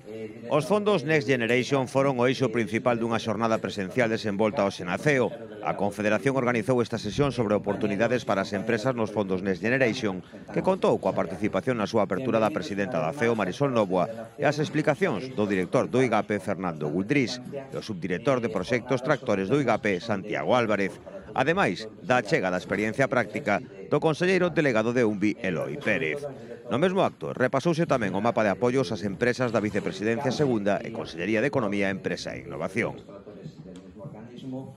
Os fondos Next Generation foron o eixo principal dunha xornada presencial desenvolta hoxe na CEO. A Confederación organizou esta sesión sobre oportunidades para as empresas nos fondos Next Generation, que contou coa participación na súa apertura da presidenta da CEO, Marisol Novoa, e as explicacións do director do IGAPE, Fernando Guldrís, e o subdirector de proxectos tractores do IGAPE, Santiago Álvarez. Ademais da achega da experiencia práctica do conselleiro delegado de UNVI, Eloi Pérez. No mesmo acto, repasouse tamén o mapa de apoios ás empresas da Vicepresidencia Segunda e Consellería de Economía, Empresa e Innovación.